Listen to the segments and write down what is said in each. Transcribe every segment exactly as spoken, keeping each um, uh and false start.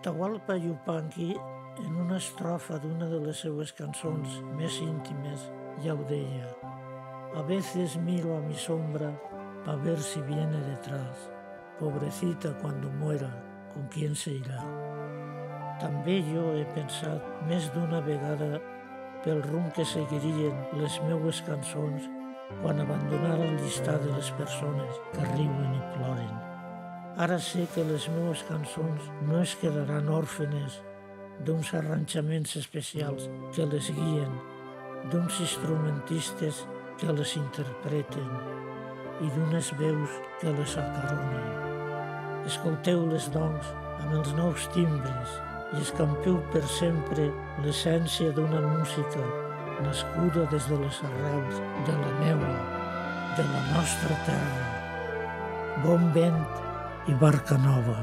Atahualpa Yupanqui, en una estrofa d'una de les seues cançons més íntimes, ja ho deia: a veces miro a mi sombra pa ver si viene detrás. Pobrecita cuando muera, ¿con quién se irá? També jo he pensat més d'una vegada pel rumb que seguirien les meues cançons quan abandonara el llistat de les persones que riuen i ploren. Ara sé que les meues cançons no es quedaran òrfenes d'uns arranjaments especials que les guien, d'uns instrumentistes que les interpreten i d'unes veus que les acaronen. Escolteu-les, doncs, amb els nous timbres i escampeu per sempre l'essència d'una música nascuda des de les arrels de la meua, de la nostra terra. Bon vent i barca nova.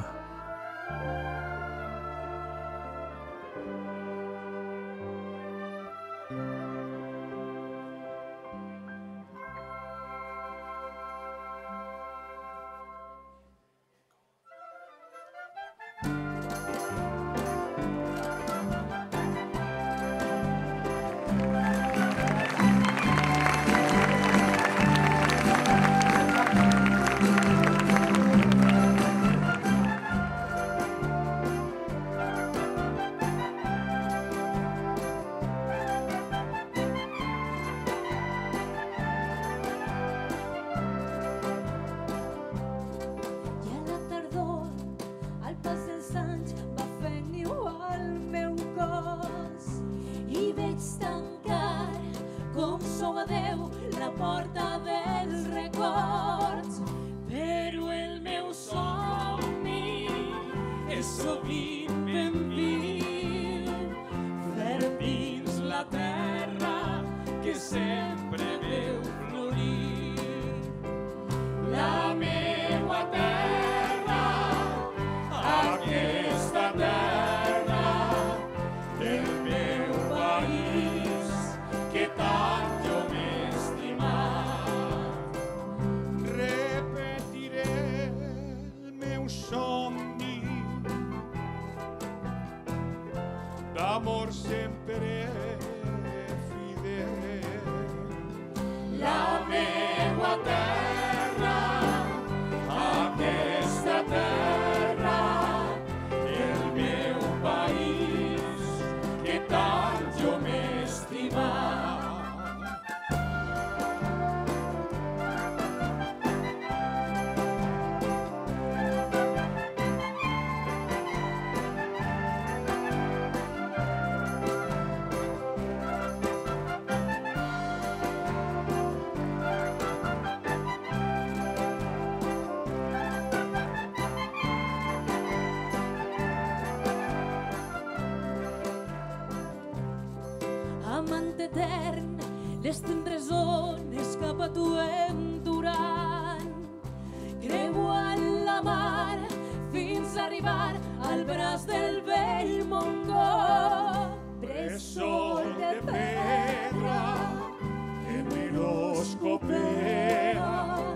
La porta dels records, però el meu somni és sovint ben viu, fer dins la terra que sempre veu florir. La meua terra, aquesta terra, el meu país, que tant jo m'he estimat. Repetiré el meu somni d'amor sempre fidel. La meua terra, aquesta terra, el meu país, que tant jo m'he estimat. Amant etern, les tendres ones cap a tu endurant, creuant la mar fins a arribar al braç del vell Montgó. Bressol de pedra que miroscopea,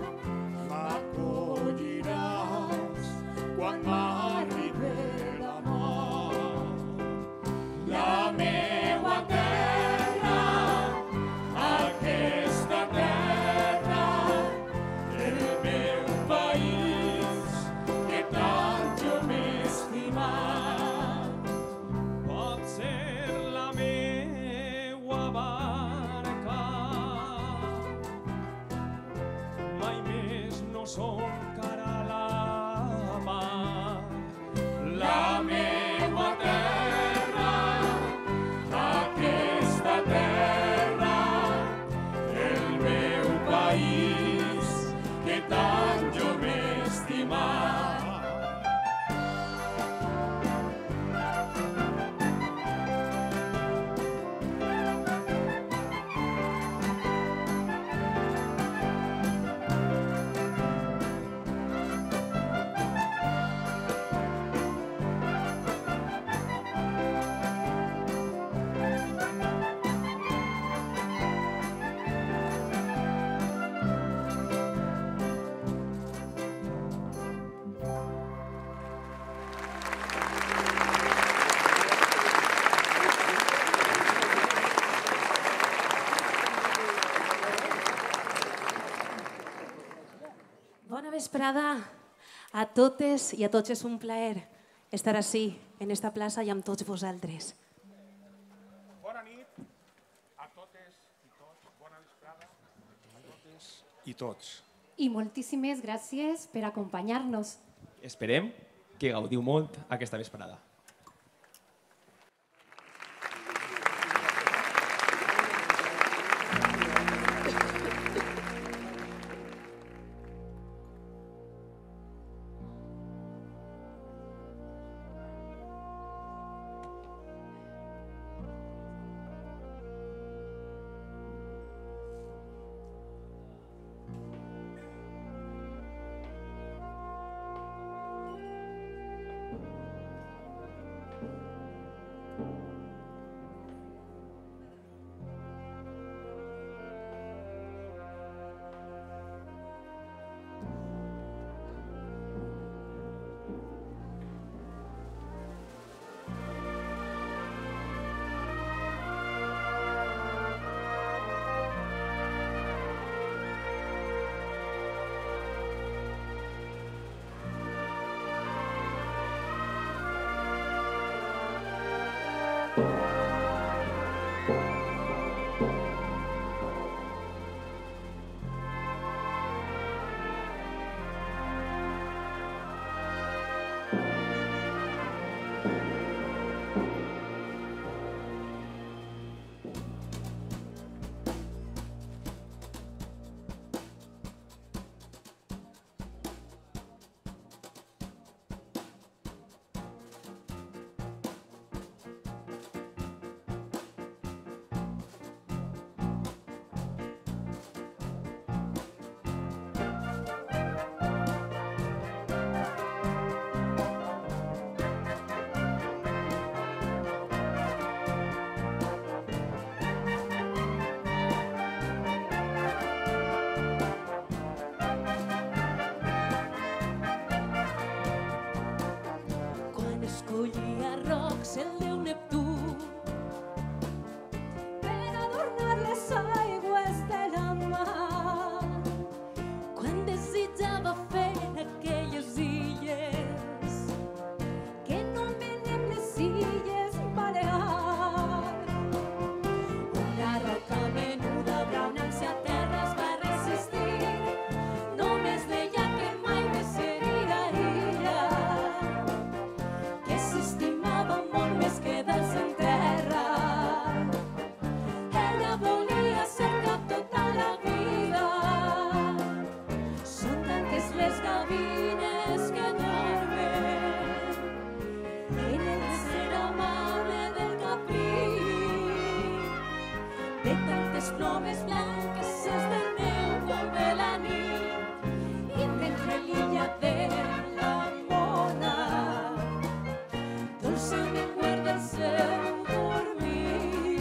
m'acolliràs quan m'arribe la mà. La meua terra, aquesta terra, el meu país, que tant jo m'he estimat. Pot ser la meua barca, vesprada a totes i a tots. És un plaer estar ací, en esta plaça i amb tots vosaltres. Bona nit a totes i tots. Bona vesprada a totes i tots. I moltíssimes gràcies per acompanyar-nos. Esperem que gaudiu molt aquesta vesprada. Collia rocs el déu Neptú per adornar les aigües de la mar. Quan desitjava fer aquelles illes que anomenem les illes Balears, una roca menuda braunant-se a terra es va resistir. Només deia que mai més seria illa, que s'estimava molt més quedar-se en terra. Ella volia ser cap tota la vida. Són tantes les gavines que dormen en el ser amable del caprí. De tantes plomes blanques és de neu com la nit, i mentre l'illa de la mona dolçament guarda el seu dormir.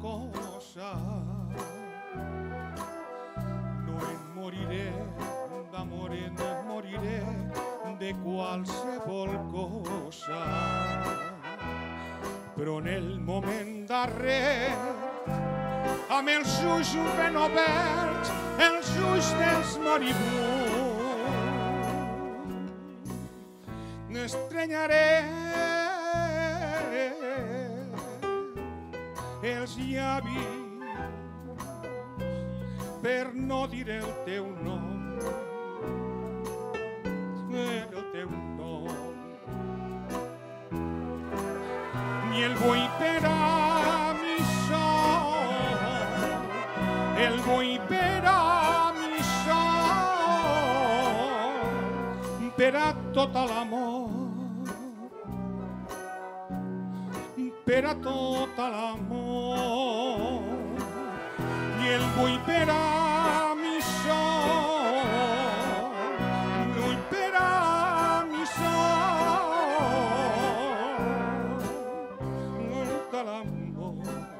cosa. No en moriré d'amor, en moriré de qualsevol cosa. Però en el moment darrer, amb els ulls ben oberts, els ulls dels moributs, n'estrenyaré els llavis per no dir el teu nom, el teu nom. Ni el boi per a mi sol, el boi per a mi sol, per a tota l'amor, per a tota l'amor. Ni el boi per a mi sol, el per a mi sol, tota l'amor,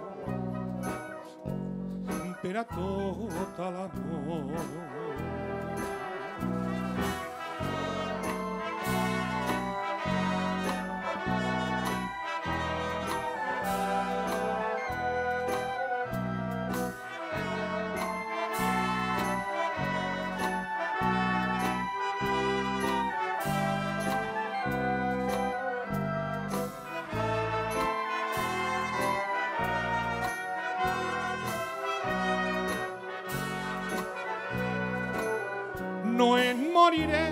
per a tota l'amor. No en moriré.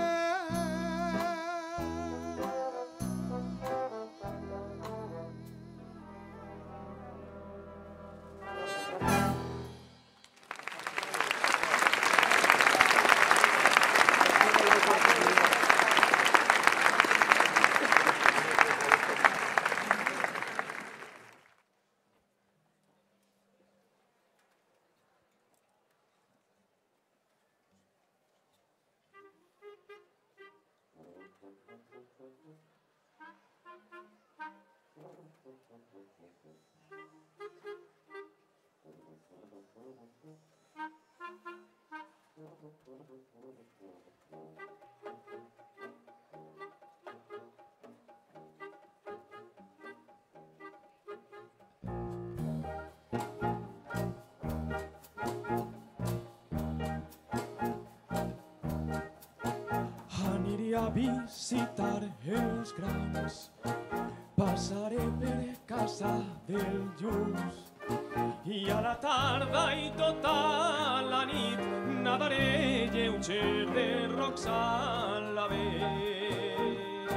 Aniré a visitar els grans, passaré per casa del Lluç i a la tarda i tota la nit nadaré lleuger de rocs a la veu.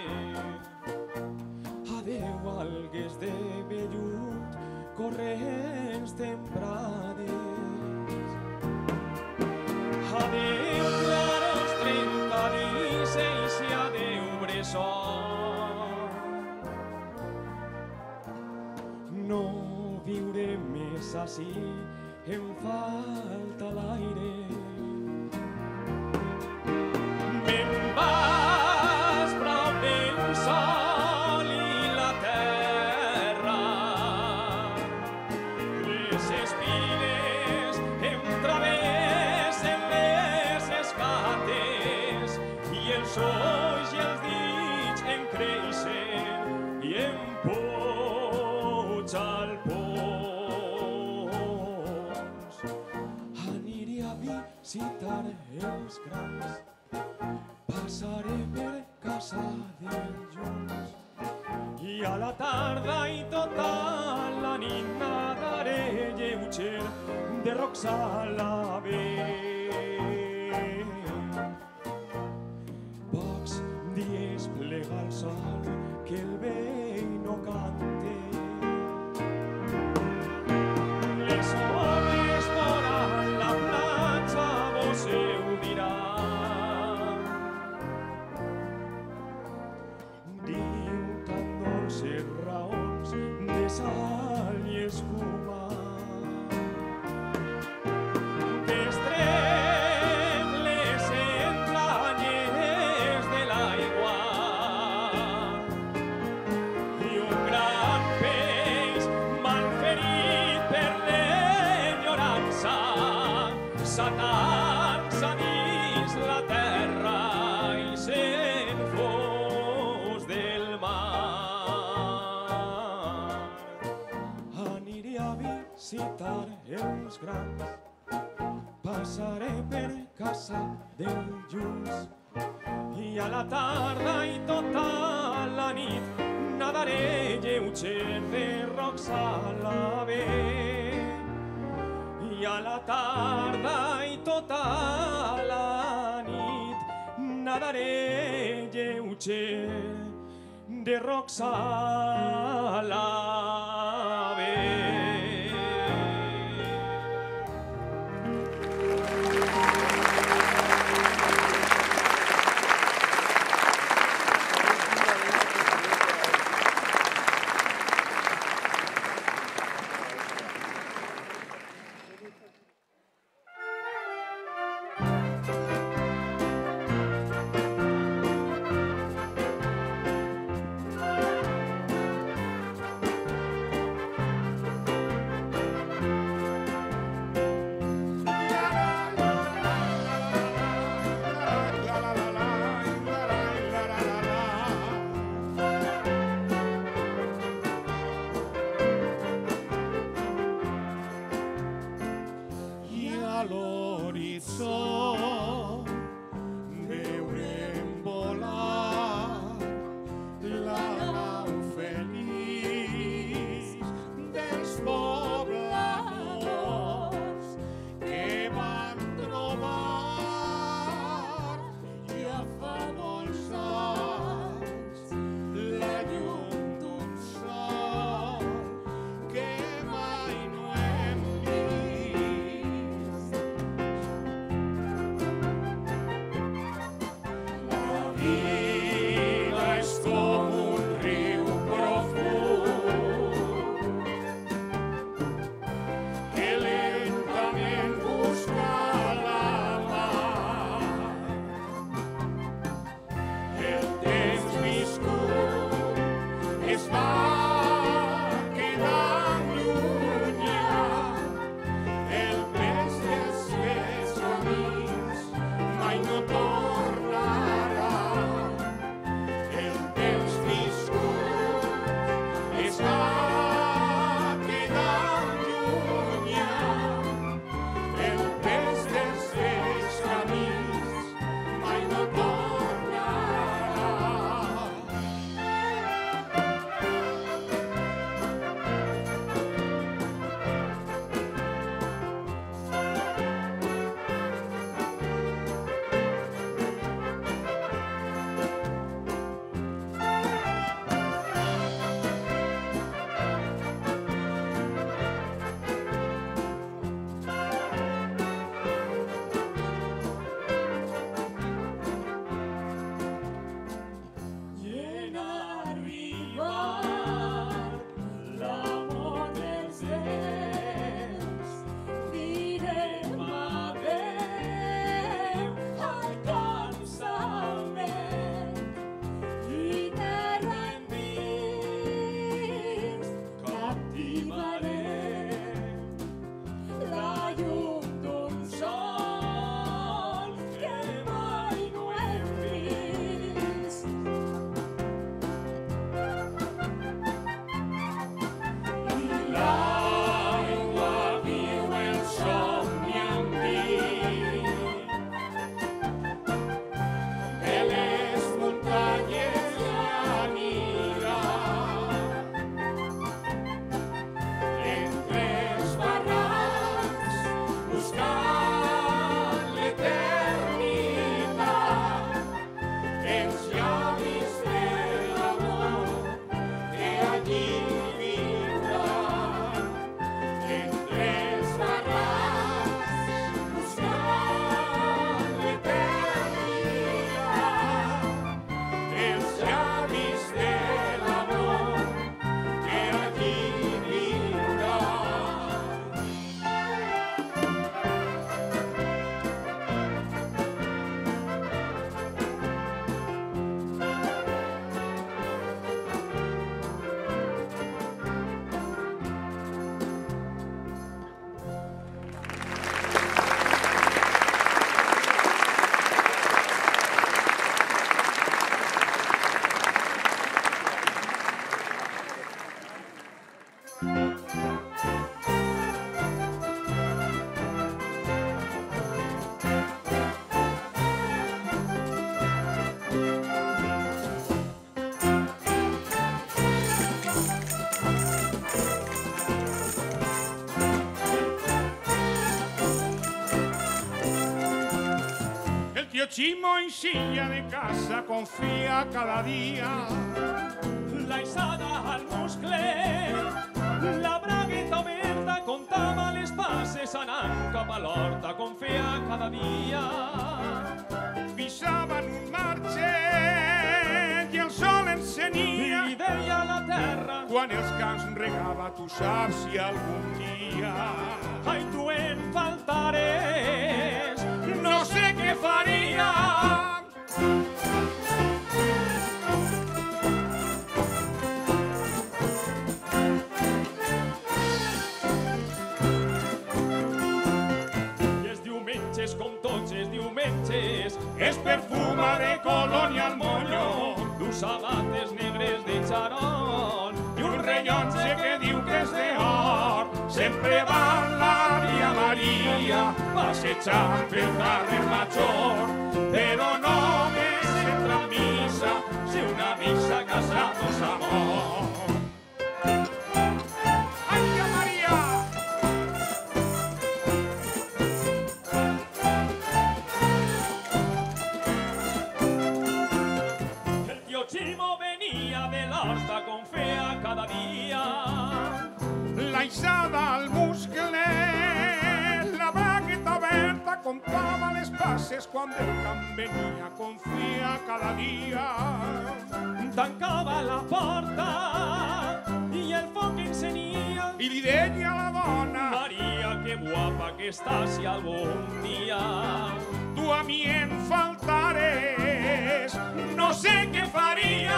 Adeu, algues de vellut, corrents temprades. Adeu, claros trencadisses i adeu, bressol. No viuré més ací, em falta l'aire. Me'n vas prop del sol i la terra. Les espines em travessen les escates i els ulls i els dits em creixen i em puja al pols. Aniré a visitar els grans, passaré per casa del Lluç i a la tarda i tota la nit nadaré lleuger de rocs a la veu. Pocs dies plega el sol que el vell no cante. Les ones voran la platja, vos heu diran. Diu tan dolces raons de sal i escuma. Estrella grans. Passaré per casa del Lluís i a la tarda i tota la nit nadaré lleuger de rocs a la vent. I a la tarda i tota la nit nadaré lleuger de rocs a la vent. Mai no tornarà. tío Chimo en silla de casa confía cada día. La isada al muscle, la bragueta oberta contava les passes anant cap a l'horta com feia cada dia. Pisaven un marge i el sol encenia. I deia a la terra Quan els camps regava, tu saps si algun dia ai, tu en faltares, no sé què faria. I els diumenges, com tots els diumenges, Es perfuma de colonial moño dus sabates negres de xaron i un rellotge que diu que és d'or. Sempre va l'àvia Maria passejant pel carrer Major, però només entra a missa si una missa casados amor. Àvia Maria! el tio Chimo venia de l'horta com feia cada dia. La isada al muscle, la bragueta oberta contava les passes quan del camp venia, confia cada dia. Tancava la porta i el foc encenia. I li deia a la dona, Maria, que guapa que estàs si algun dia tu a mi em faltares, no sé què faria.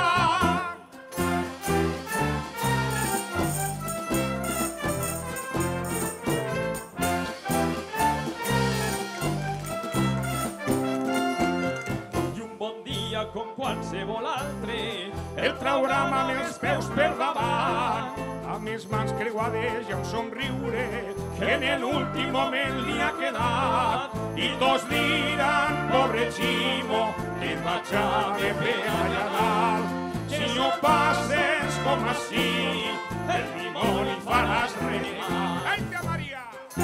i un bon dia com qualsevol altre El traurà amb els peus per davant, amb les mans creuades i un somriure que en l'últim moment li ha quedat. I tots diran, pobre Chimo, que et vaig haver per allà dalt. Si no passes com així, el dimoni faràs remar. Ai, tia Maria!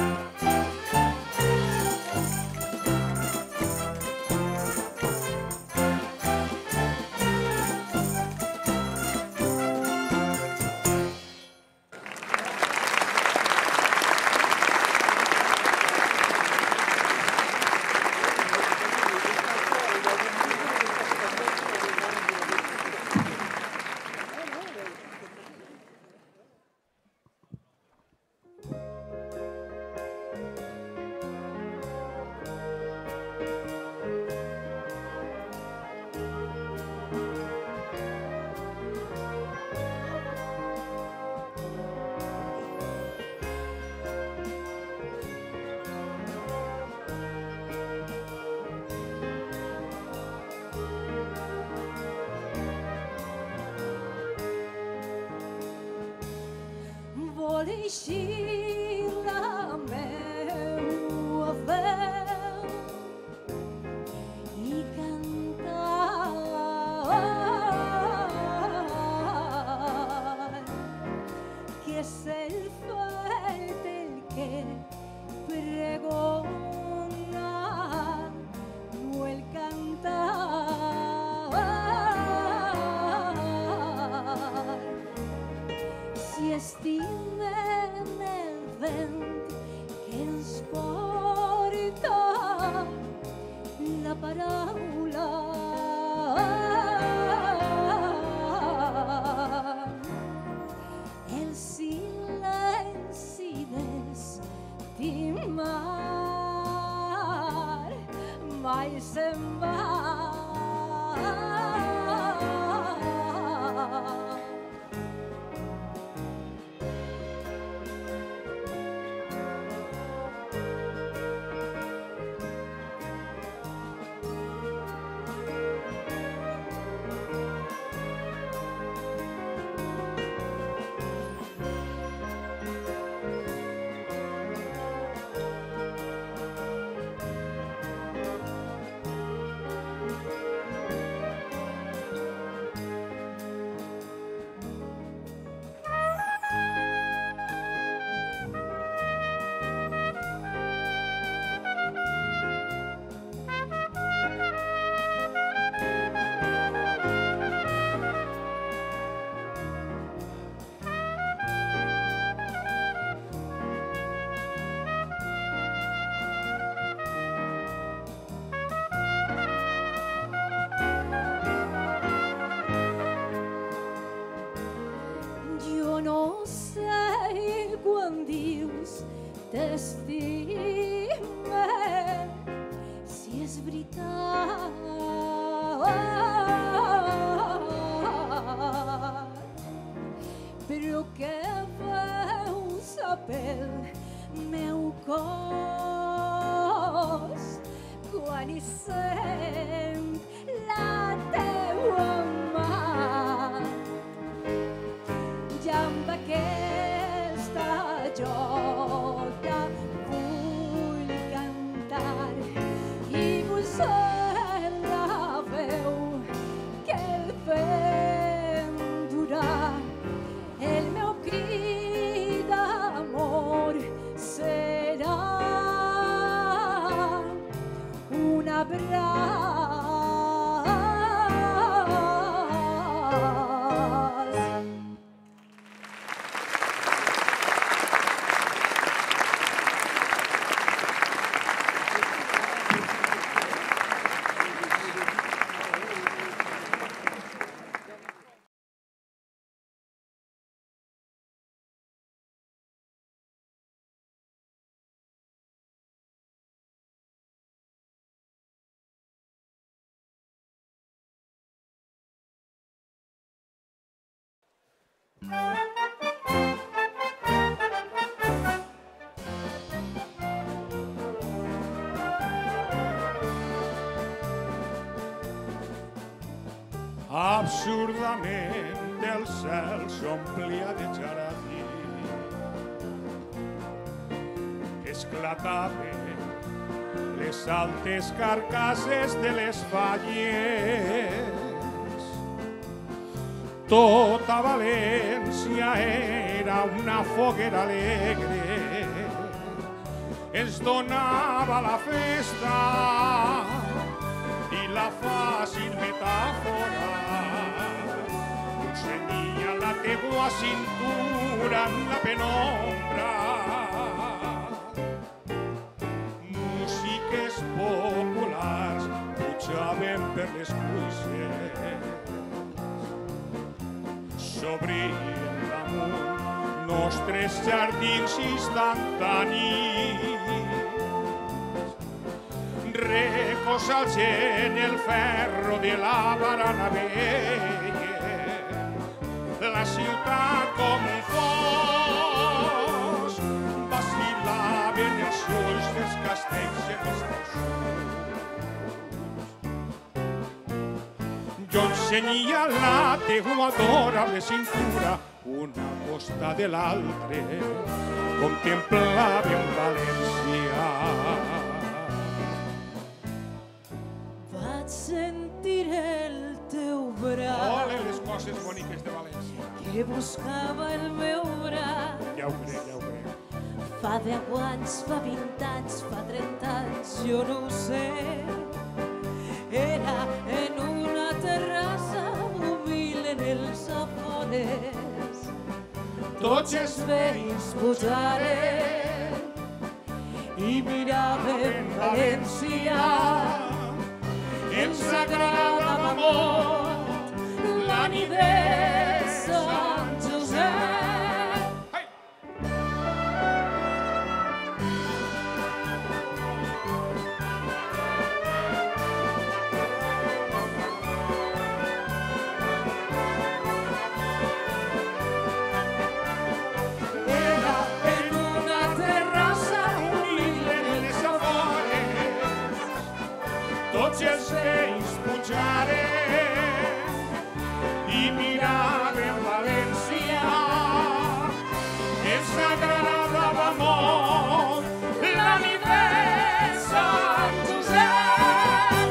Vol eixir la meua veu i cantar, que és el fet el que pregona, no el cantar. Si estimen el vent que ens porta la paraula, el silenci d'estimar mai se'n va. però que veus pel meu cos quan hi sent la teua mà. I amb aquesta jota vull cantar i vull ser la veu que el vent durà. El meu crit d'amor serà un abraç. Absurdament el cel s'omplia de jaradí. Esclataven les altes carcasses de les falles. Tota València era una foguera alegre. Es donava la festa i la fàcil metàfora cenyia la teua cintura en la penombra. Músiques populars pujaven per les cuisses, s'obrien damunt nostres jardins instantanis. Recosats en el ferro de la barana vella, la ciutat com un fos, vacilaven els ulls dels castells en els teus ulls. Jo ensenyia la teua adorable cintura, una costa de l'altre, contemplàvem València. Vaig sentir el teu braç, Ole les coses boniques de València. que buscava el meu braç. Ja ho crec, ja ho crec. Fa deu anys, fa vint anys, fa trenta anys, jo no ho sé. Era en una terrassa humil en els afores. Tots els veïns pujaren i miraven València. Ens agradava molt la nit de Sant Josep. Hey! Era en una terrassa humil en els afores. Tots els veïns pujaren i miraven València. Ens agradava molt la nit de Sant Josep.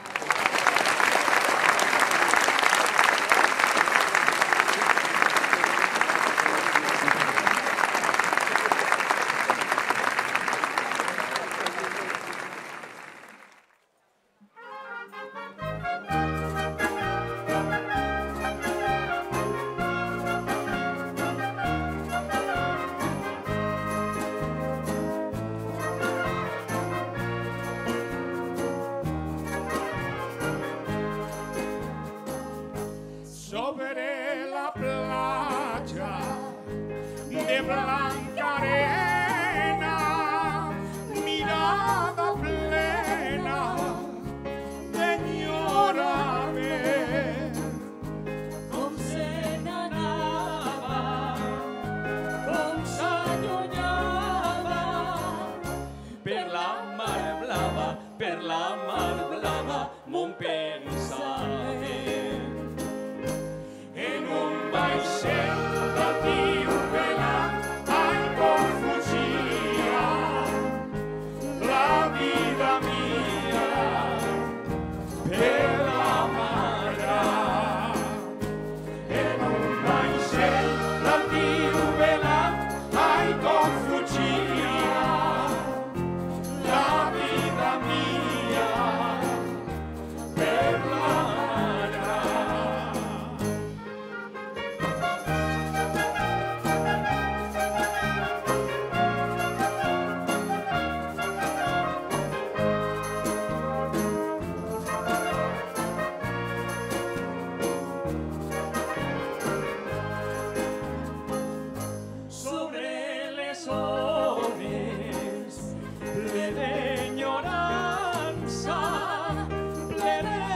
Sobre la platja de blanca arena, mirada plena blava mon pensament. En un vaixell del tiu velant, ai, com fugia la vida mia per la mar. En un vaixell del tiu velant, ai, com fugia la vida mia per la mar. Sobre les ones, ple d'enyorança, ple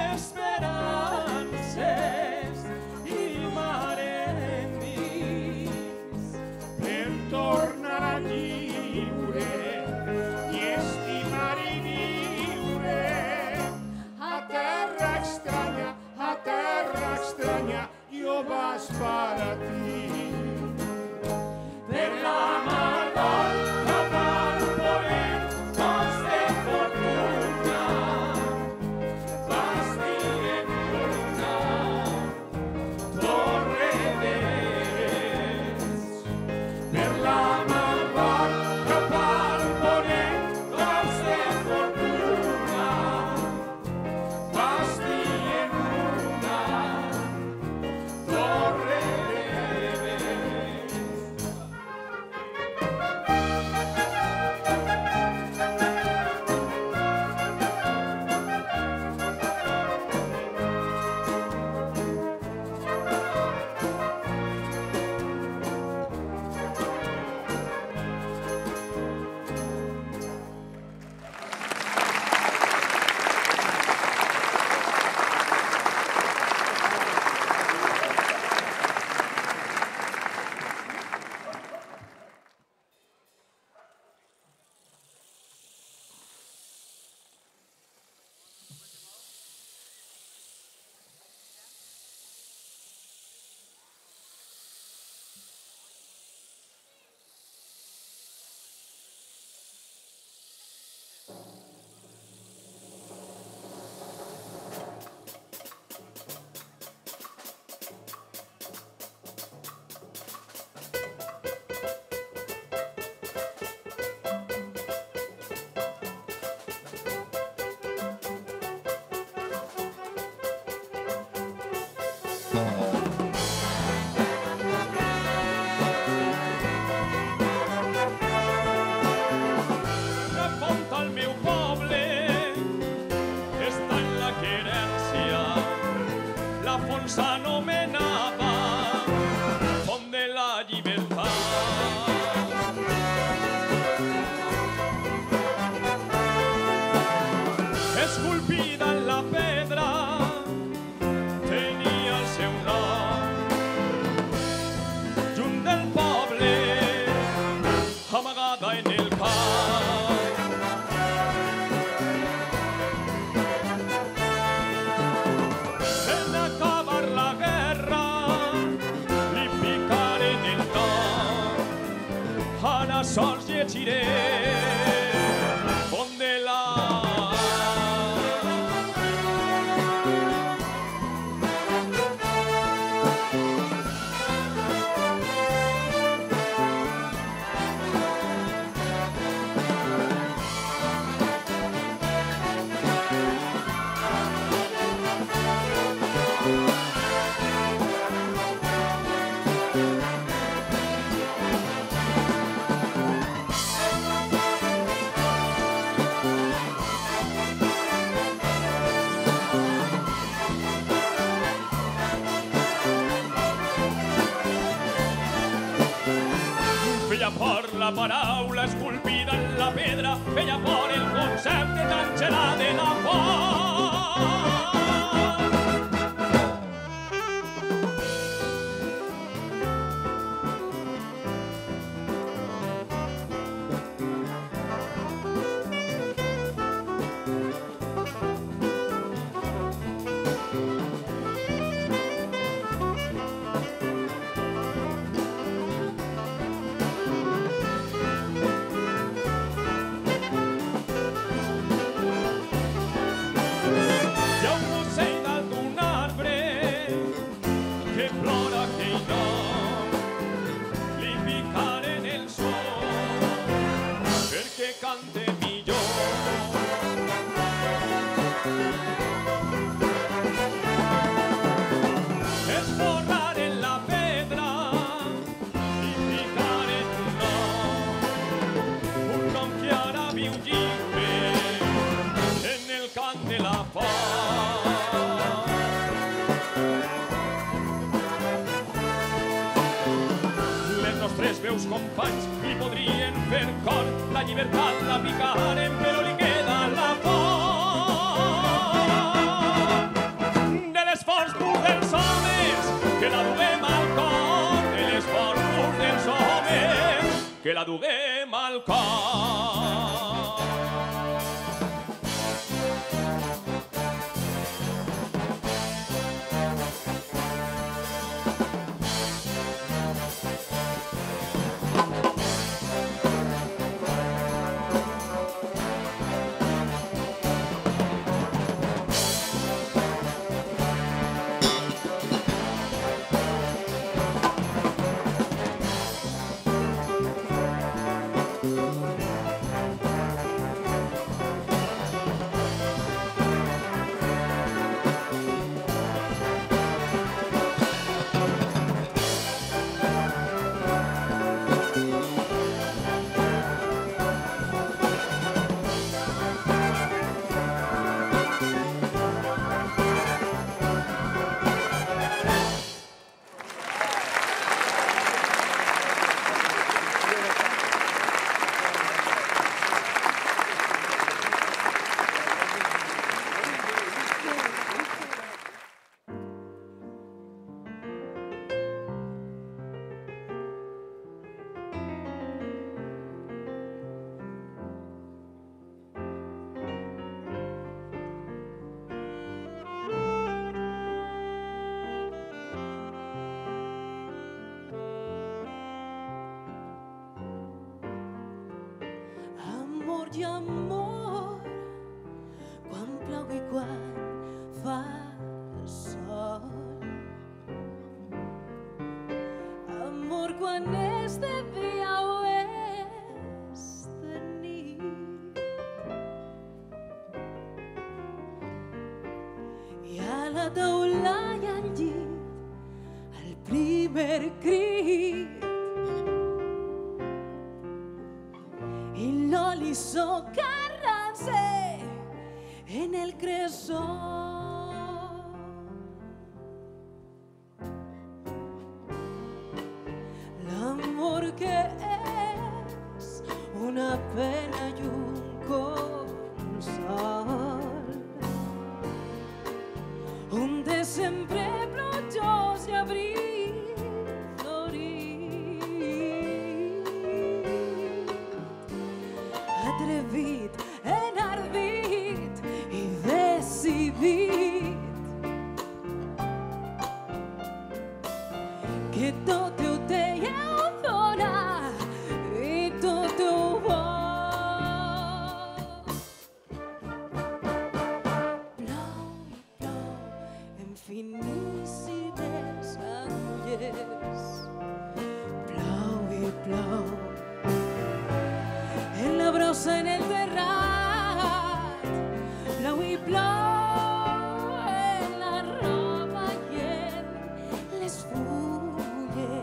d'esperances i mare endins. Per tornar a lliure i estimar i viure a terra estranya, a terra estranya, jo vas para ti. Per la mar d'or cap al ponent, vas de fortuna, vas dient una torre d'ells. Per la mar d'or cap al ponent, vas de fortuna, vas dient una torre d'ells. La font al meu poble està en la querència. La font s'anomenava Font de la Llibertat. Esculpida en la pedra tenia el seu nom. Junt del poble, amagada en el camp. En acabar la guerra, li picaren el nom. Ara sols llegiré Font de la feia por la paraula esculpida en la pedra, feia por el concepte tan gelat de la font. seus companys li podrien fer cor, la llibertat la picaren però li queda la por de l'esforç pur dels homes que la duguem al cor, de l'esforç pur dels homes que la duguem al cor. I amor, quan plou i quan fa sol. Amor, quan és de dia o és de nit. I a la taula i al llit, el primer crit. I l'oli socarrant-se en el cresol. L'amor que és una pena i un consol. Un de sempre plujós i abril florit. Atrevit, enardit i decidit, que tot ho té i ho dona i tot ho vol. Plou i plou en finíssimes anglers. Plou i plou en la brossa, en el terrat. Plou i plou en la roba i en les fulles.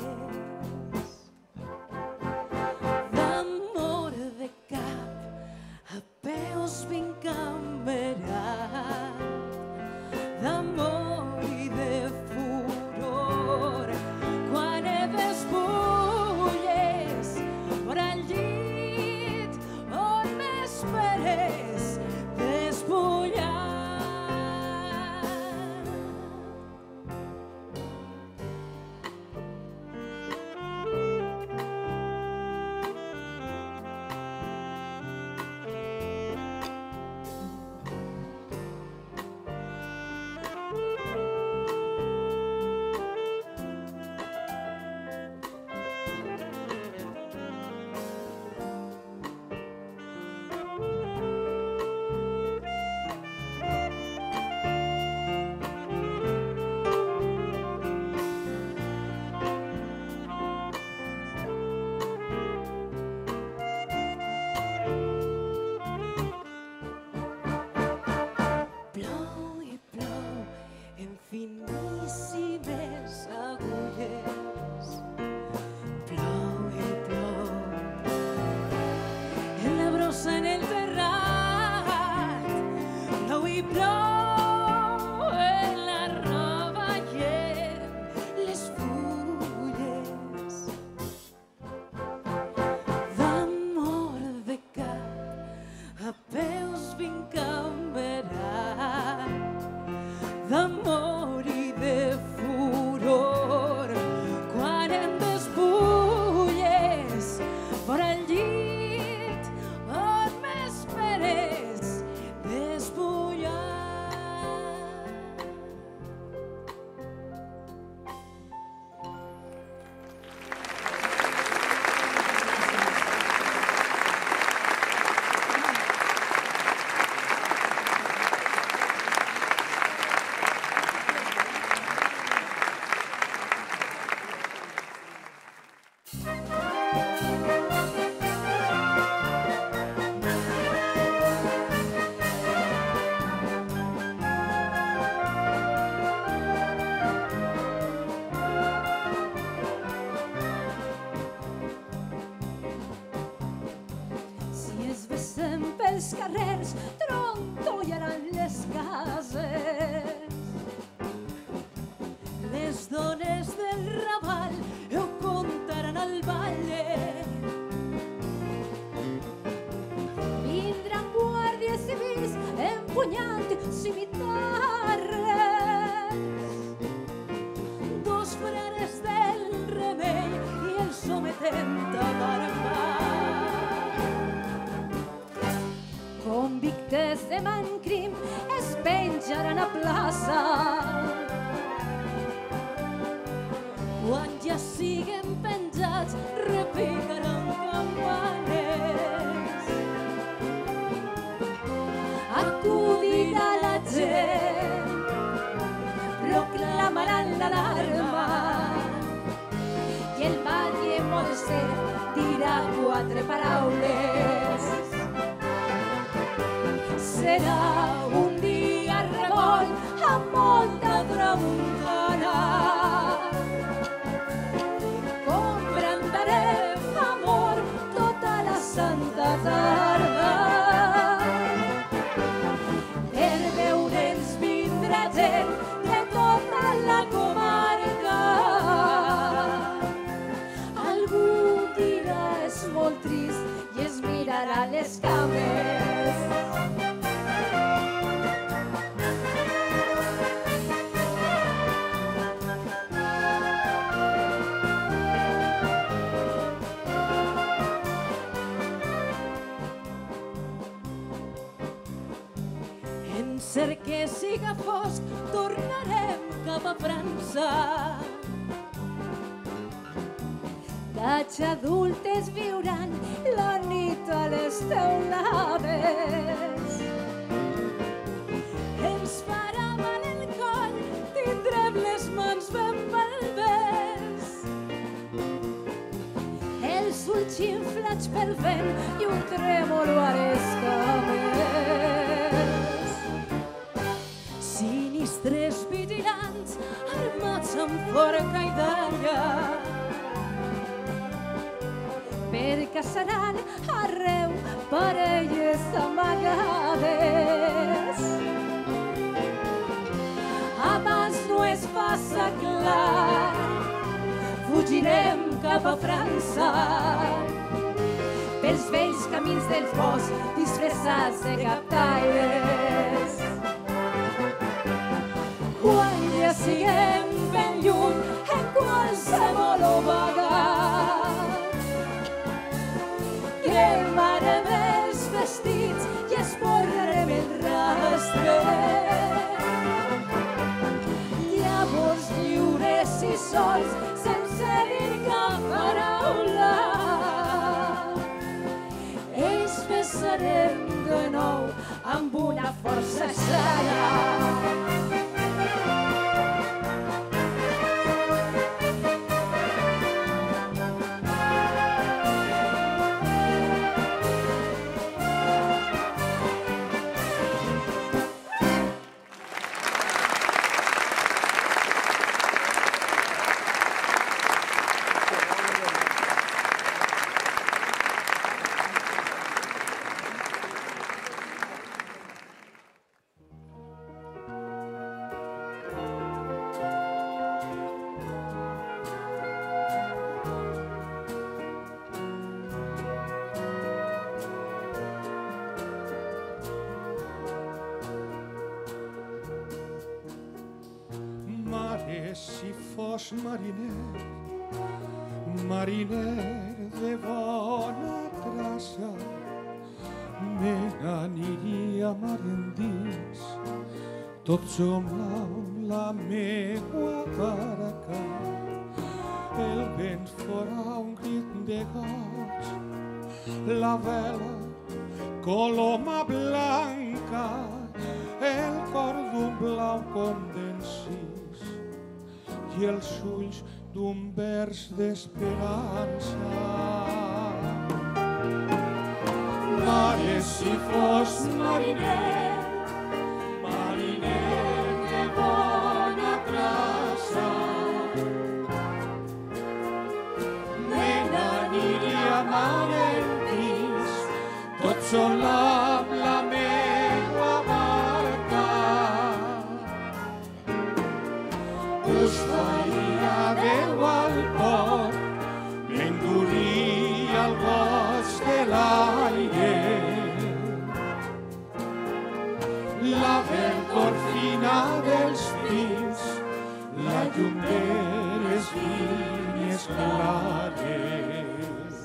d'amor i de furor. Quan em despulles vora el llit on m'esperes despullat. Si es vessem pels carrers, trontollaran les cases. Les dones del Raval ho contaran al baile. Vindran guàrdies civils empunyant cimitarres. Dos frares del Remei i el sometent a l'armat. Convictes de mancrim es penjaran a plaça. Quan ja siguen penjats repicaran campanes. Acudirà la gent, proclamaran l'alarma i el batlle Molser dirà quatre paraules. Serà un dia revolt amb molta tramuntana. Comprenderem amor tota la santa tarda. Per veure'ns vindrà gent de tota la comarca. Algú dirà és molt trist i es mirarà les cames. Ser que siga fosc, tornarem cap a França. Gats adultes viuran la nit a les teulades. Ens farà mal el coll, tindrem les mans ben pelves. Els ulls inflats pel vent i un trèmol a les cames. Sinistres vigilants armats amb forca i dalla per caçaran arreu parelles amagades. Abans no es passa clar, fugirem cap a França pels vells camins dels boscs disfressats de captaires. Quan ja siguem ben lluny en qualsevol obaga, cremarem els vestits i esborrarem el rastre. Llavors lliures i sols, sense dir cap paraula, ens besarem de nou amb una força estranya. Mare, si fos mariner, mariner de bona traça, me n'aniria mar endins, tot somla amb la meua barca. El vent farà un crit de goig, la vela coloma blanca, el cor d'un blau com d'encís i els ulls d'un vers d'esperança. Mare, si fos mariner, mariner de bona traça, me n'aniria mar endins, tot sola amb la meua barca. Us faria adeu al port, m'enduria el goig de l'aire, la verdor fina dels pins, la llum de les línies clares.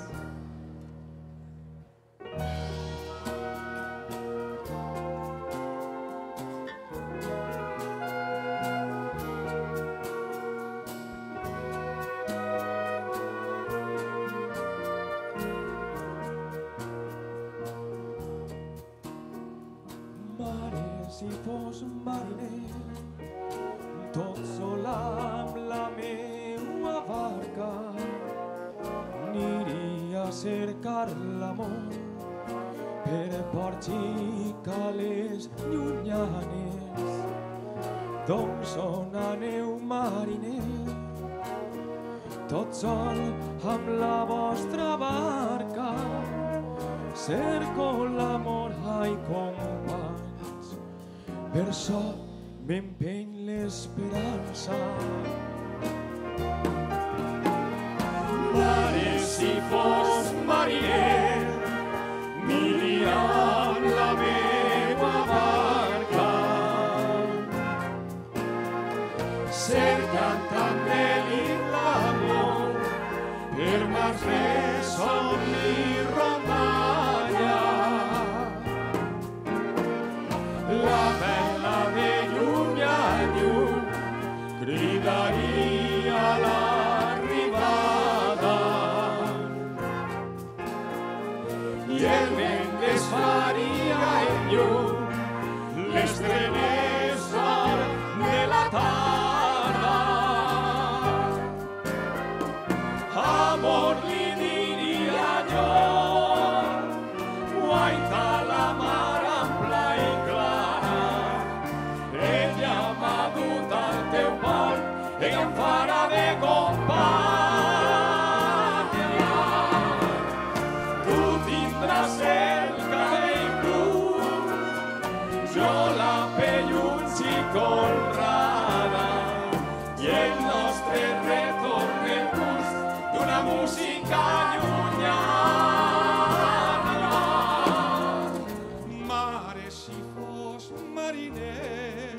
Si fos mariner, tot sola amb la meua barca, aniria a cercar l'amor per ports i cales llunyanes. Doncs on aneu, mariner, tot sol amb la vostra barca, cerco l'amor, ai, companys. Per això m'empeny l'esperança. Mare, si fos mariner, m'iria amb la meua barca, cercant també l'amor per mars de somni rondalla. La vela de lluny a lluny cridaria a l'arribada i el vent desfaria en llum l'estrelles de la tarda. Amor, li diria jo, guaita la mar ampla i clara, ella m'ha dut al teu port, ella em farà de companya. Tu tindràs el cabell blu, jo la pell un xic honrada, i el nostre retorn el gust d'una música llunyana. Mare, si fos mariner,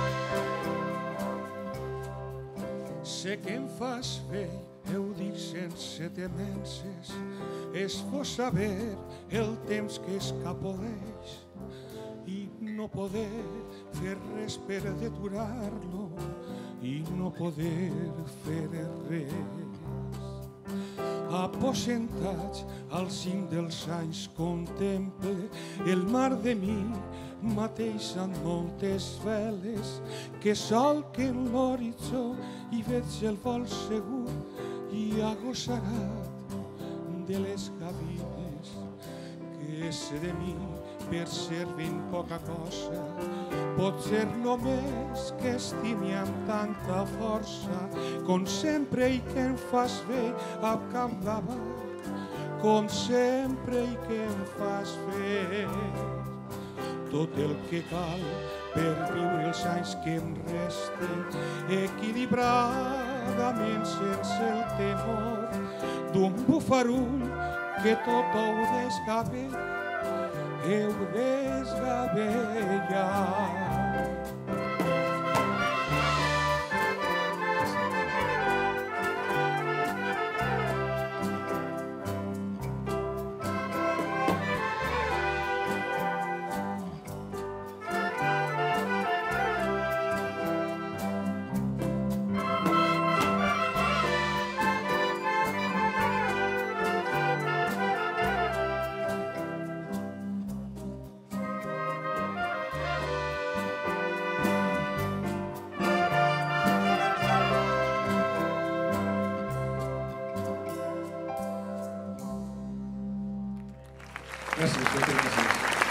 sé que em fas bé, heu dit sense sense temences és fos saber el temps que escapoleix i no poder fer res per deturar-lo i no poder fer res. Aposentats al cim dels anys contemple el mar de mi mateix amb moltes veles que solquen l'horitzó i veig el vol segur i agossarat de les gavines que sé de mi per ser ben poca cosa pot ser només que estimi amb tanta força com sempre i que em fas bé a capdavant com sempre i que em fas bé tot el que cal per viure els anys que em resten equilibradament sense el temor d'un bufarull que tot ho desgavella, heu desgavellat. Gràcies, moltes gràcies.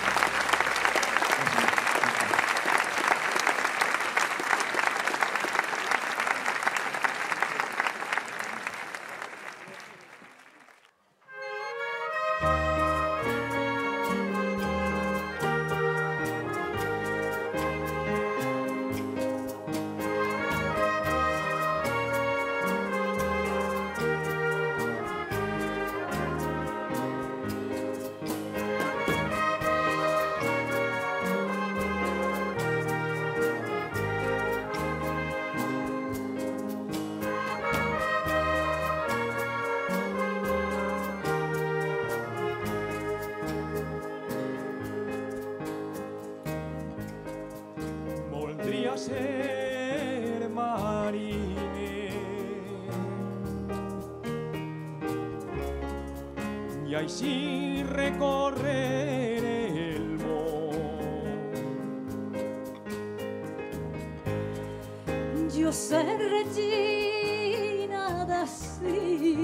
Voldria ser mariner i així recórrer el món. Jo ser regina d'ací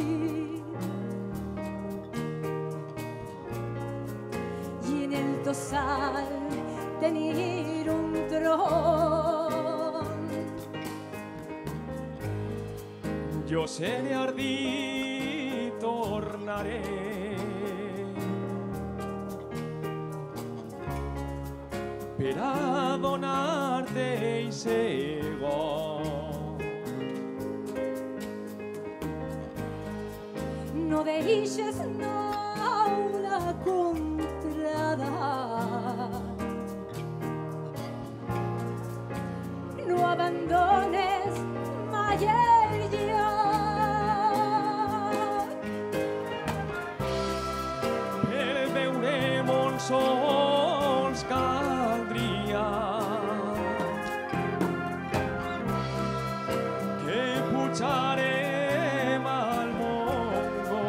i en el tossal tenir un tron. Jo seré ardit, tornaré per a donar-te eixe got. No deixes nou la contrada, no abandones mai el lloc. Per veure monsons caldria que pujarem al Montgó.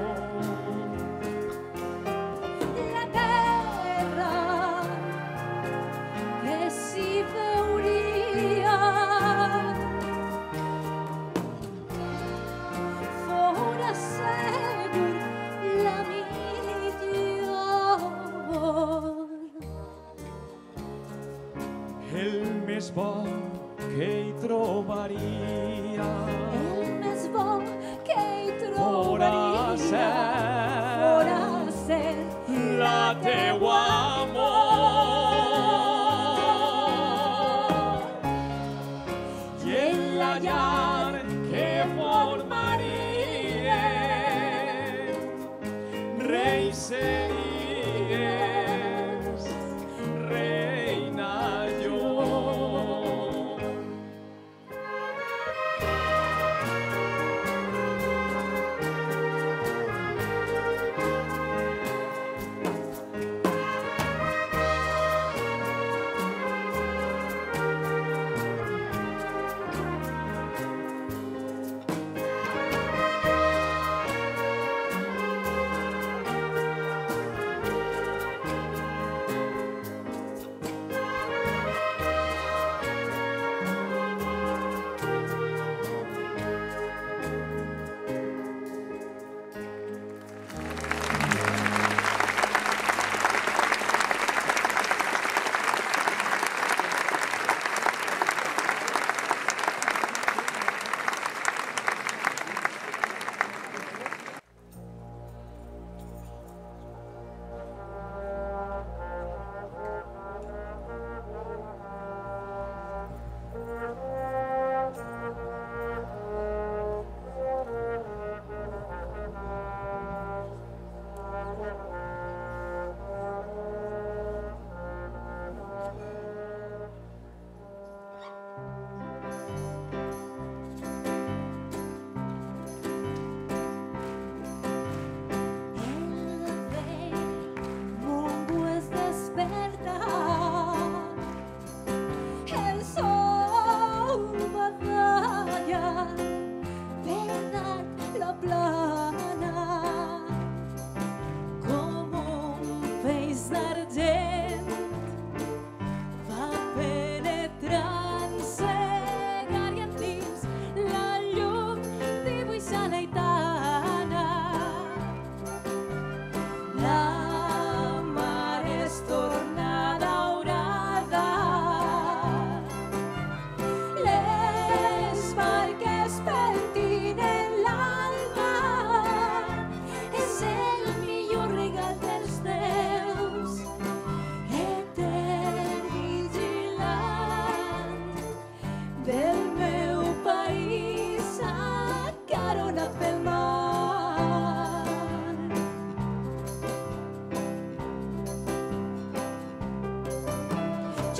La terra que s'hi veuria fora segur la millor. El més bo que hi trobaria El més bo que hi fora trobaria ser fora ser la teua amor i en la llar que formaríem rei series, reina jo.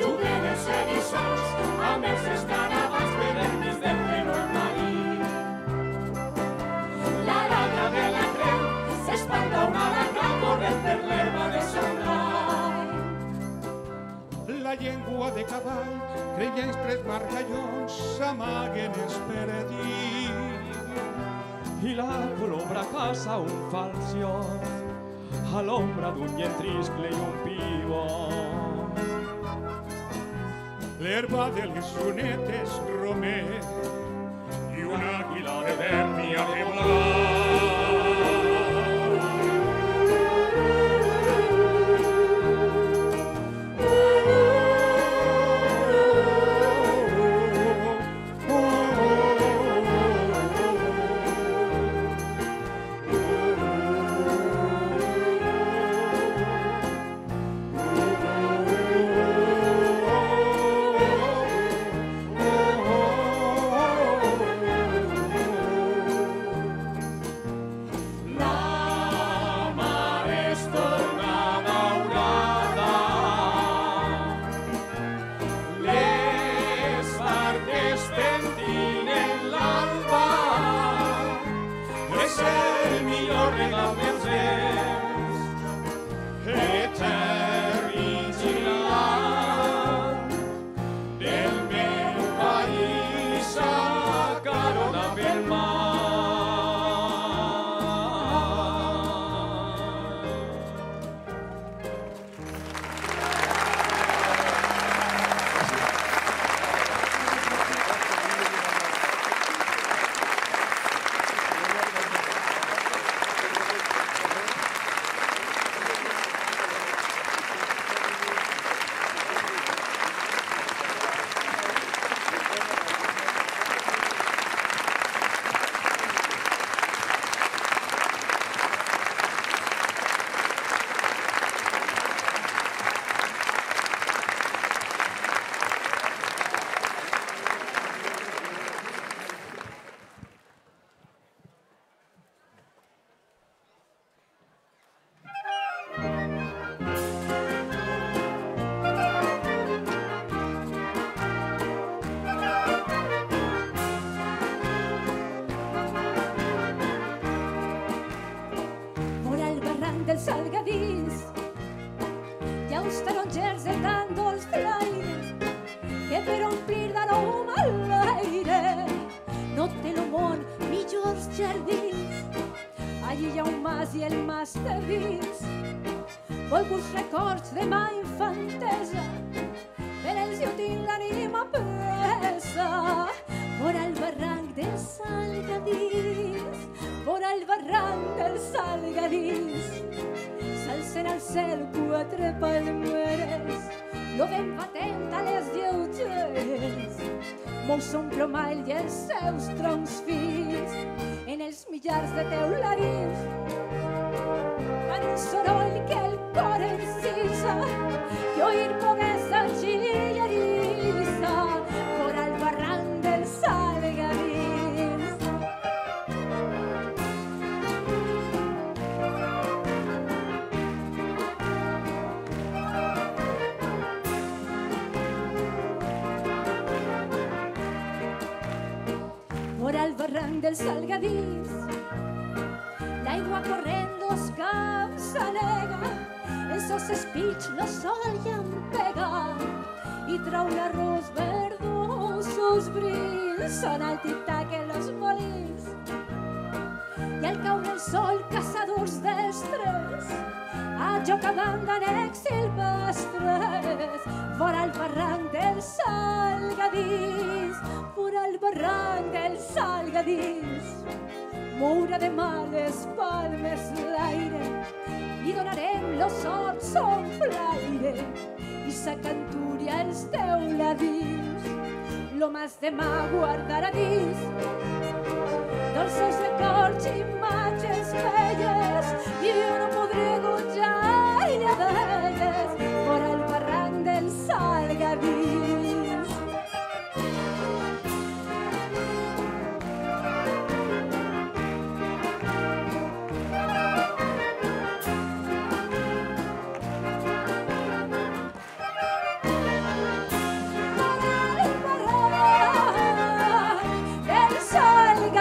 juguen els eriçons, amb els escarabats bevent dins del reno el marí. L'aranya de la creu s'espanta una barca corrent per l'herba de son rai. La llengua de cavall, creients tres margallons, s'amaguen esperedits. I la colombra caça un falciot a l'ombra d'un llentriscle i un pivot. L'herba de les sonetes romer i una àguila de Bèrnia de blanc. dels Salgadins. Hi ha uns tarongers de tan dolç flaire que per omplir d'aroma l'aire no té el món millors jardins. Allí hi ha un mas i el mas de dins, volguts records de ma infantesa, per ells jo tinc l'ànima presa. Fora el barranc del Salgadins, fora el barranc del Salgadins, s'alcen al cel quatre palmeres, lo vent batent a les lleugeres, mou son plomall i els seus troncs fins, en els millars de teularins, fan un soroll que el cor encisa, que oir pogués argilleriza, fora el barranc del Salgadins. Fora el barranc del Salgadins, l'aigua corrent los camps s'anega, en sos espits lo sol llampega i trau l'arròs verdosos brins, son al tic-tac en los molins. I al caure el sol caçadors d'estres a joc amb ànecs silvestres, fora el barranc del Salgadins, fora el barranc del Salgadins. Moure demà les palmes l'aire i donarem los horts son flaire i sa canturia els teuladins. Lo mas demà guardarà dins dolços records i imatges belles i jo no podré gojar i d'elles fora el barranc del Salgadins.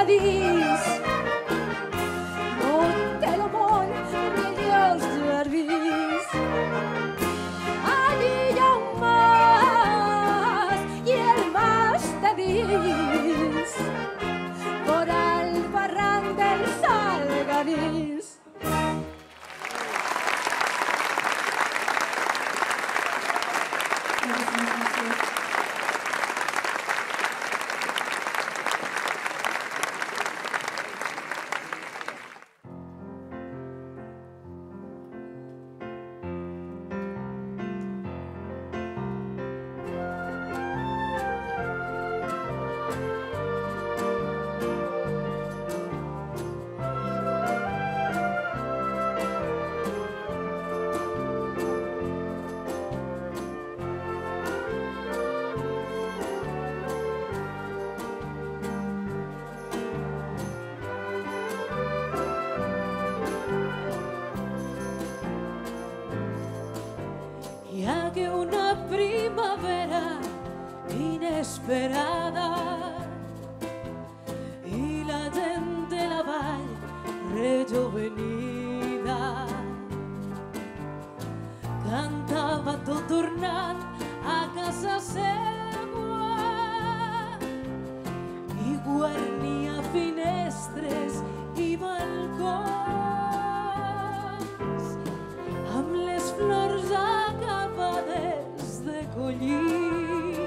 dins. No té el món millors jardins. Allí hi ha un mas i el mas de dins, vora el barranc dels Algadins. Hi hagué una primavera inesperada i la gent de la vall rejovenida cantava tot tornant a casa seva i guarnia finestres i balcons amb les flors acabades de collir.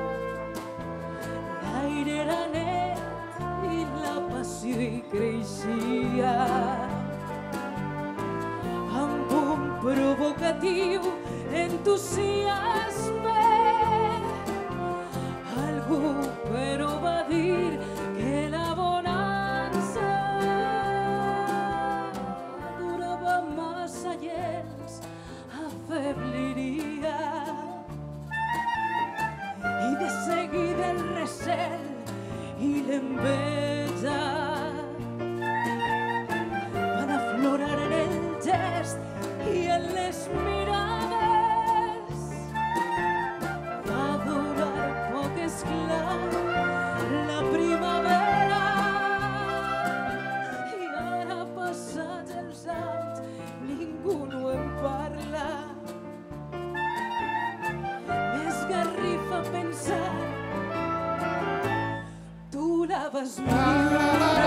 L'aire era net i la passió hi creixia amb un provocatiu entusiasme. Algú però va dir que la bonança durava massa i ens afebliria. I de seguida el recel i l'enveja van aflorar en el gest i en les mirades. Va durar poc, és clar, la primavera i ara passats els anys ningú no en parla. M'esgarrifa pensar tu la vas viure.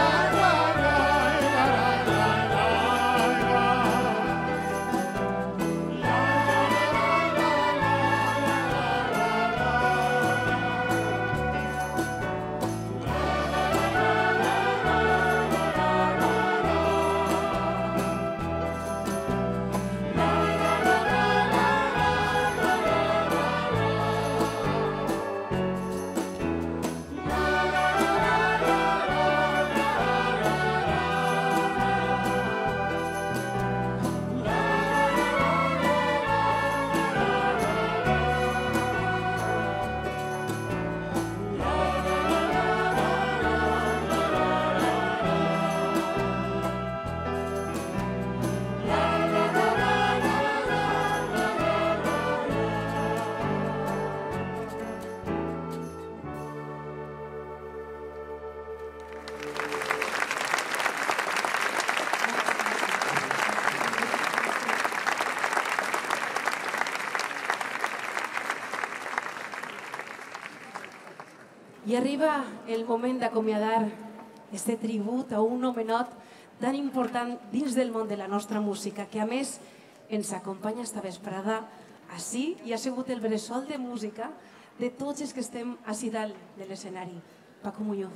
I arriba el moment d'acomiadar este tribut a un homenot tan important dins del món de la nostra música, que a més ens acompanya esta vesprada ací i ha sigut el bressol de música de tots els que estem ací dalt de l'escenari. Paco Muñoz.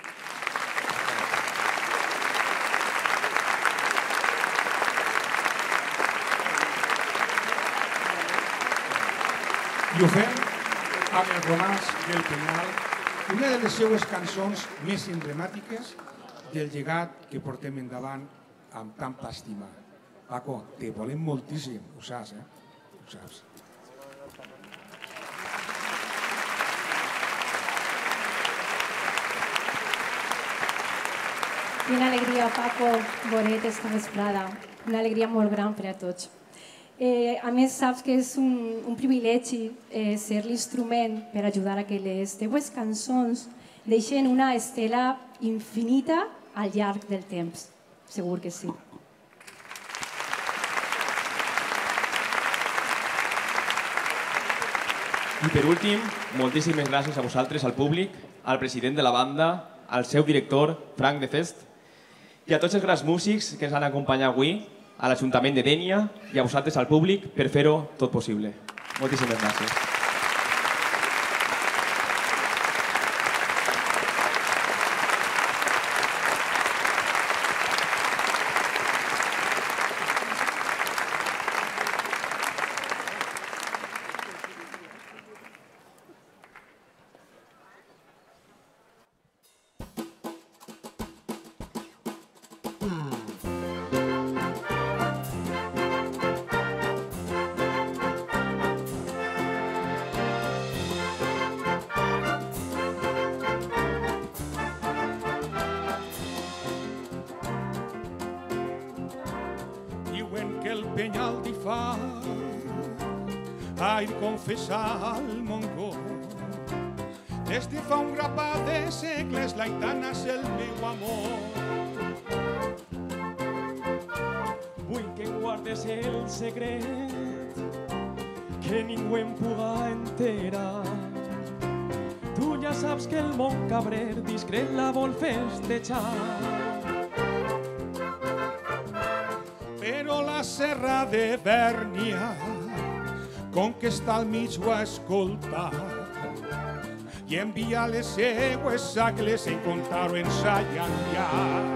I ho fem amb el Romàs del Penyal, una de les seues cançons més emblemàtiques del llegat que portem endavant amb tanta estima. Paco, te volem moltíssim, ho saps, eh? Ho saps. Quina alegria, Paco, Bonet, esta vesprada. Una alegria molt gran per a tots. Eh, a més, saps que és un, un privilegi eh, ser l'instrument per ajudar a que les teues cançons deixen una estela infinita al llarg del temps. Segur que sí. I per últim, moltíssimes gràcies a vosaltres, al públic, al president de la banda, al seu director, Frank de Fest, i a tots els grans músics que ens han acompanyat avui, a l'Ajuntament de Dénia i a vosaltres, al públic, per fer-ho tot possible. Moltíssimes gràcies. Confessar al Montgó. Des de fa un grapat de segles l'Aitana és el meu amor. Vull que guardes el secret, que ningú em puga enterar. Tu ja saps que el Montcabrer discret la vol festejar. Però la serra de Bèrnia, com que està al mig ho ha escoltat i envia les seues sagles en contar-ho ensaiant ja.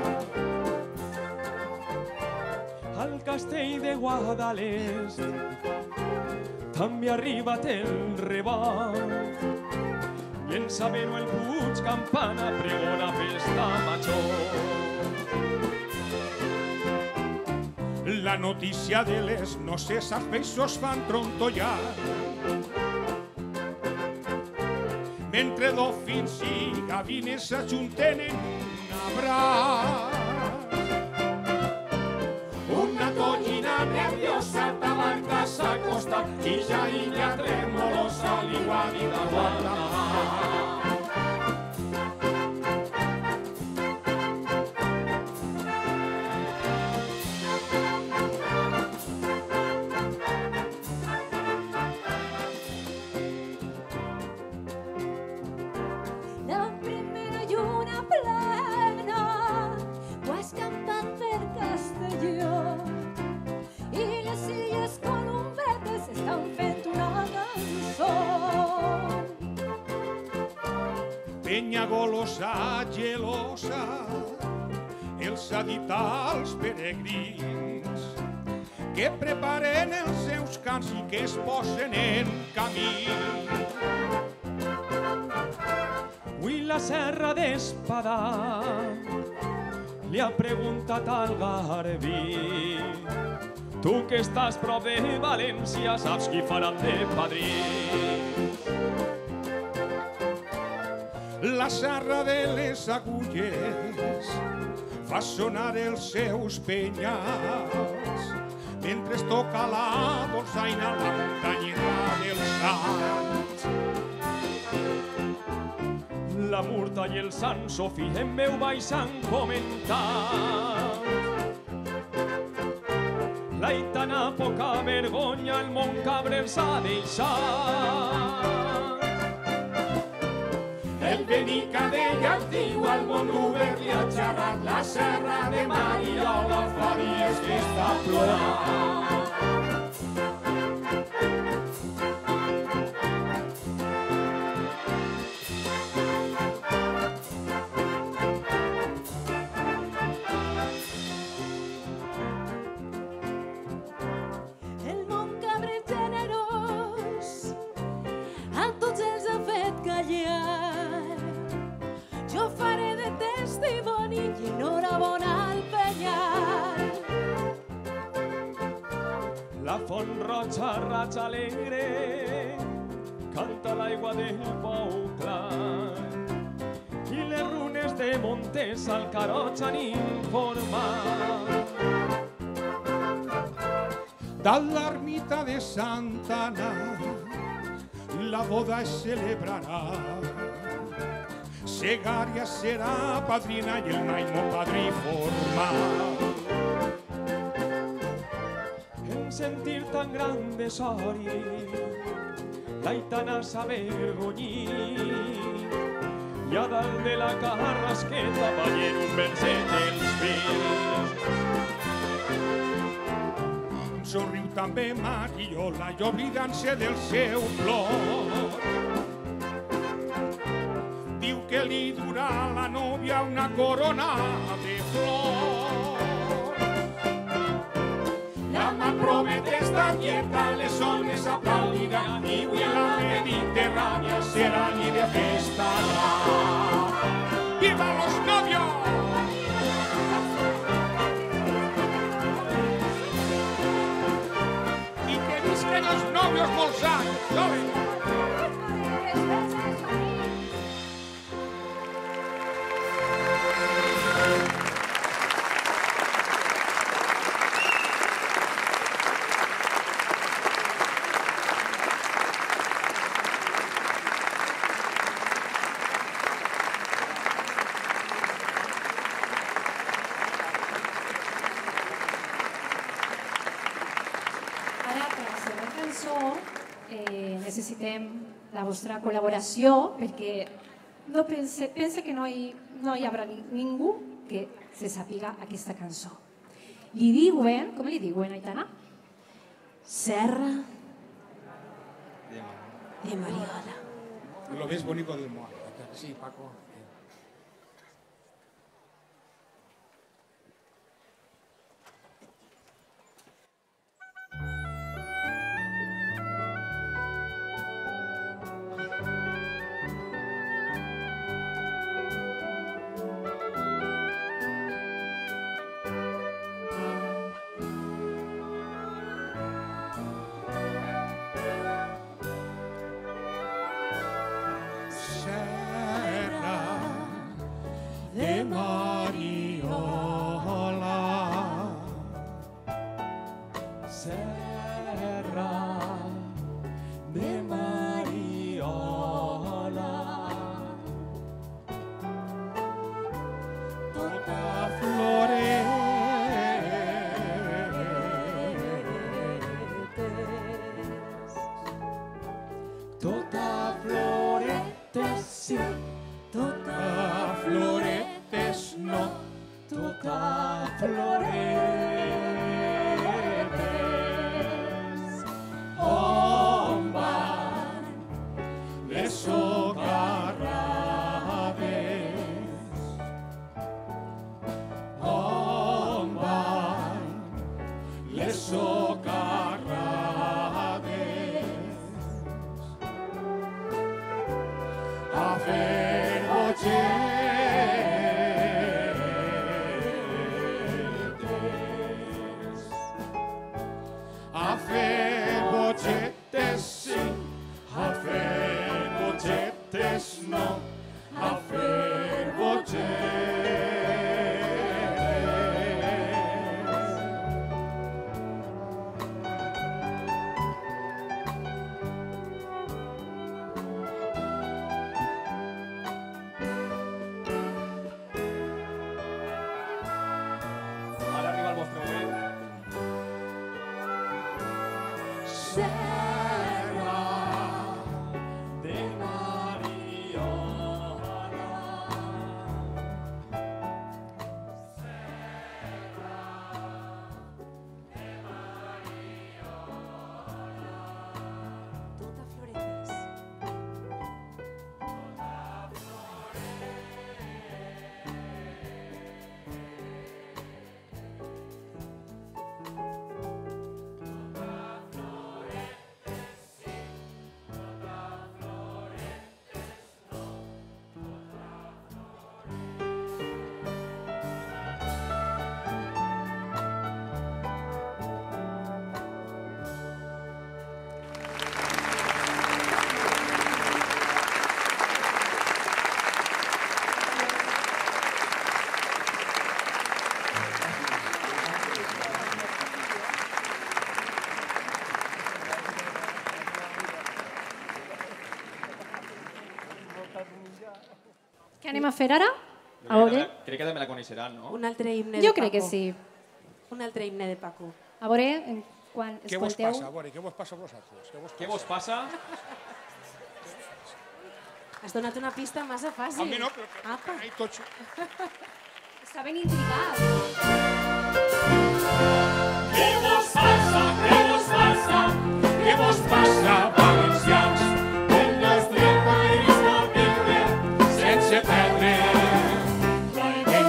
Al castell de Guadalest també ha arribat el rebat i en saber-ho el Puig Campana pregona festa major. La notícia de les noces als peixos fan trontollar. Mentre dofins i gavines s'ajunten en un abraç. Una tonyina nerviosa tabarca s'acosta i ja illa tremolosa li ho ha dit a Guadalajara. Penya golosa, gelosa, els ha dit als peregrins que preparen els seus cants i que es posen en camí. Avui la serra d'Espadà li ha preguntat al Garbí: tu que estàs prop de València saps qui faran de padrí? La serra de les agulles fa sonar els seus penyals mentre es toca la dolçaina a la muntanyera dels Sants. La Murta i el Sant Sofí en veu baixa han comentat. L'Aitana, poca vergonya, el Montcabrer s'ha deixat. El Benica d'ella diu al Montgúber li ha xerrat la serra de Mariola fa dies que està plorant. El Montcabrer generós a tots els ha fet callar. Jo faré de testimoni i enhorabona al penyal. La font roja raja alegre canta l'aigua del pou clar i les runes de Montes al Carroig han informat. Dalt l'ermita de Santa Anna la boda es celebrarà. Segària serà padrina i el naimo padrí formal. En sentir tan gran desori, l'Aitana s'avergonyí i a dalt de la carrasqueta ballen un verset dels fills. Somriu també Mariola i oblidant-se del seu plor. Diu que li durà la nòvia una corona de flor. La mà promete estar quieta, les ones aplaudiran i avui en la Mediterrània serà ni de festa. ¡Viva los novios! Y que visquen los novios molts anys, joven! Necessitem la vostra col·laboració perquè no pense, pense que no hi, no hi haurà ningú que se sàpiga aquesta cançó. Li diuen, com li diuen, Aitana? Serra de Mariola. Lo més bonito del món. Sí, Paco. anem a fer ara? A veure. Crec que també la coneixeran, no? Un altre himne de Jo Paco. crec que sí. Un altre himne de Paco. A veure, quan Què vos escolteu... passa? A veure, què vos passa a vosaltres? Què vos Què vos passa? Has donat una pista massa fàcil. A mi no, però Apa. ahí tots... Està ben intrigat. Què vos passa? Què vos passa? Què vos passa, valencians? El nostre país vol viure Sense perdre la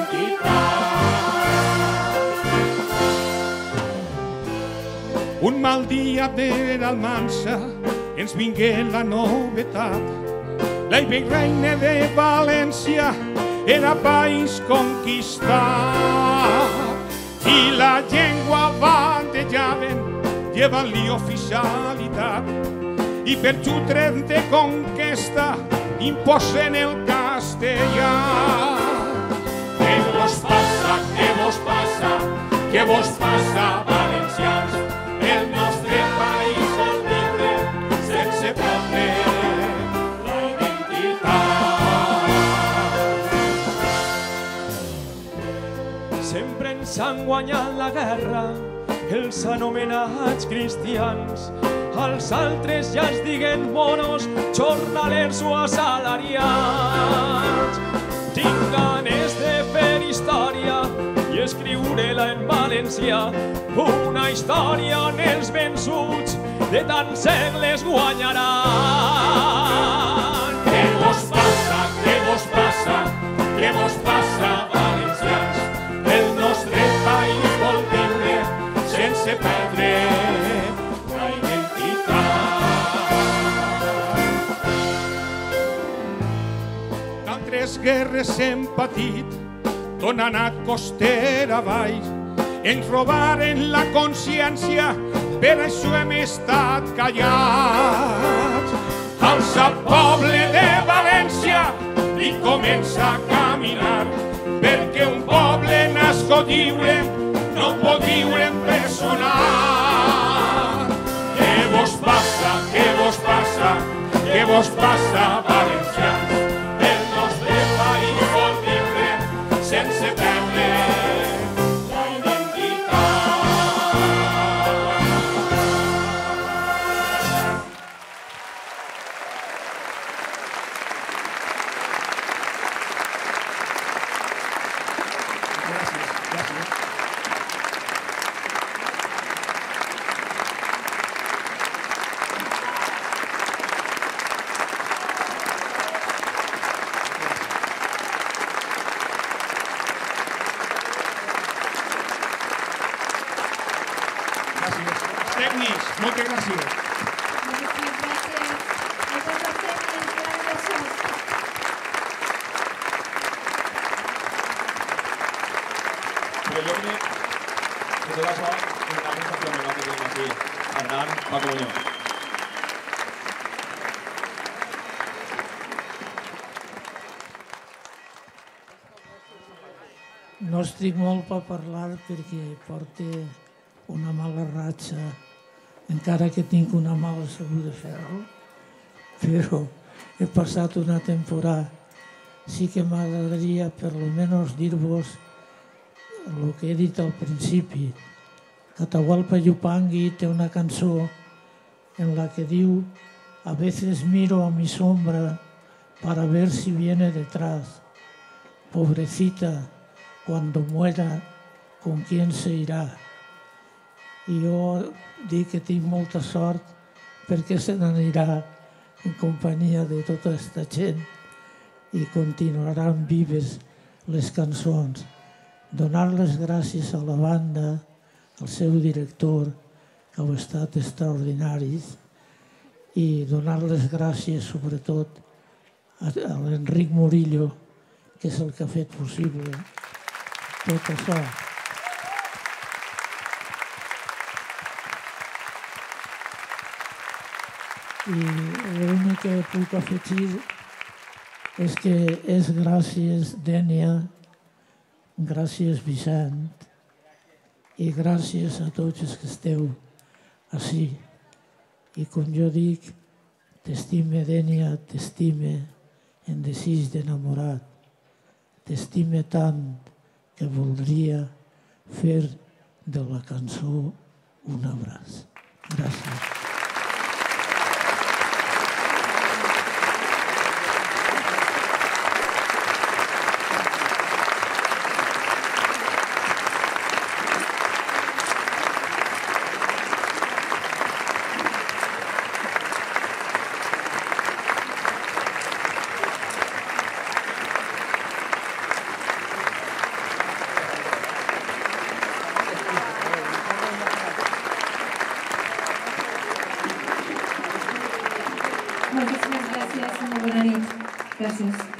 identitat. un mal dia per Almansa ens vingué la novetat. La reina de València era país conquistat i la llengua bandejaven llevant-li oficialitat i per jutret de conquesta imposen el castellà. Què vos passa, què vos passa, què vos passa, valencians? El nostre país vol viure sense perdre la identitat. Sempre ens han guanyat la guerra els anomenats cristians. Als altres ja es diguen monos, jornalers o assalariats. Tinc ganes de fer història i escriure-la en valencià, una història on els vençuts de tants segles guanyaran. Què vos passa, què vos passa, què vos passa, valencians? El nostre país vol viure sense perdre la identitat. D'altres guerres hem patit, d'on ha anat costera avall. Ens robaren la consciència, per això hem estat callats. Alça poble de València i comença a caminar, perquè un poble nascut lliure no pot viure empresonat. Què vos passa, què vos passa, què vos passa, valencians? El nostre país vol viure sense perdre la identitat. Tècnics, moltes gràcies. Moltíssimes gràcies. Moltes gràcies. Però jo crec que tot això és una mica fenomenal que tenim aquí. Hernán Paco Muñoz. No estic molt per parlar perquè porto una mala ratxa, encara que tinc una mala salut de ferro, però he passat una temporada. Sí que m'agradaria per lo menos dir-vos el que he dit al principi. Atahualpa Yupanqui té una cançó en la que diu: a veces miro a mi sombra para ver si viene detrás. Pobrecita, cuando muera, ¿con quién se irá? I jo dic que tinc molta sort perquè se n'anirà en companyia de tota aquesta gent i continuaran vives les cançons. Donar les gràcies a la banda, al seu director, que heu estat extraordinaris, i donar les gràcies sobretot a l'Enric Murillo, que és el que ha fet possible tot això. I l'únic que puc afegir és que és gràcies, Dènia, gràcies, Vicent, i gràcies a tots els que esteu ací. I com jo dic, t'estime, Dènia, t'estime, en desig d'enamorat. t'estime tant que voldria fer de la cançó un abraç. Gràcies. Moltíssimes gràcies i molt bona nit. Gràcies.